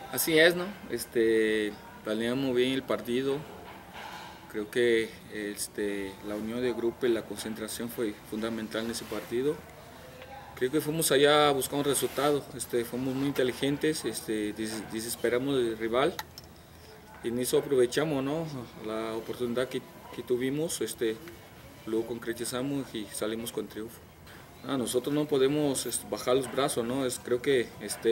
Así es, ¿no? Planeamos bien el partido. Creo que la unión de grupo y la concentración fue fundamental en ese partido. Creo que fuimos allá a buscar un resultado. Fuimos muy inteligentes, desesperamos del rival y en eso aprovechamos, ¿no? La oportunidad que tuvimos, luego concretizamos y salimos con triunfo. Nosotros no podemos bajar los brazos, ¿no? Creo que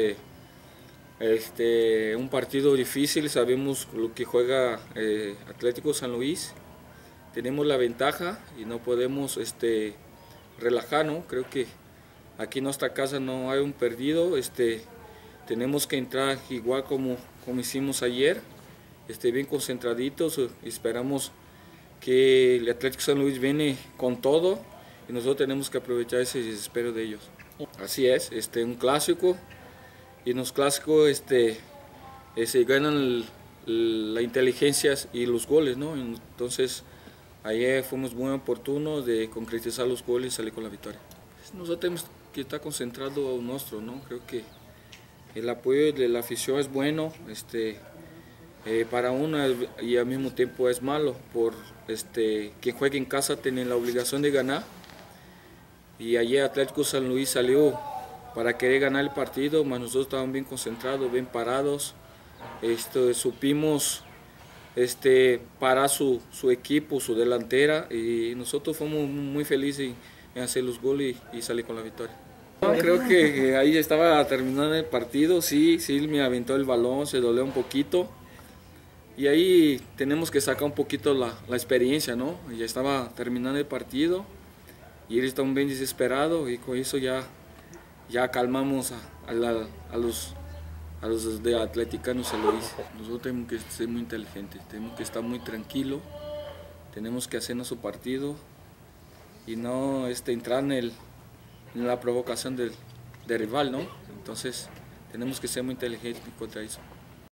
un partido difícil, sabemos lo que juega Atlético San Luis, tenemos la ventaja y no podemos relajar, ¿no? Creo que aquí en nuestra casa no hay un perdido, tenemos que entrar igual como hicimos ayer, bien concentraditos, esperamos que el Atlético San Luis viene con todo y nosotros tenemos que aprovechar ese desespero de ellos. Así es, un clásico. Y en los clásicos se ganan la inteligencia y los goles, ¿no? Entonces ayer fuimos muy oportunos de concretizar los goles y salir con la victoria. Nosotros tenemos que estar concentrados en nuestro, ¿no? Creo que el apoyo de la afición es bueno, para uno y al mismo tiempo es malo, por quien juega en casa tiene la obligación de ganar. Y ayer Atlético San Luis salió para querer ganar el partido, mas nosotros estábamos bien concentrados, bien parados, supimos parar su equipo, su delantera, y nosotros fuimos muy felices en hacer los goles y salir con la victoria. Creo que ahí estaba terminando el partido, sí, me aventó el balón, se dolió un poquito, y ahí tenemos que sacar un poquito la experiencia, ¿no? Ya estaba terminando el partido, y ellos estaban bien desesperados, y con eso ya calmamos a los de Atleticanos San Luis. Nosotros tenemos que ser muy inteligentes, tenemos que estar muy tranquilos, tenemos que hacer nuestro partido y no entrar en la provocación del rival, ¿no? Entonces tenemos que ser muy inteligentes contra eso.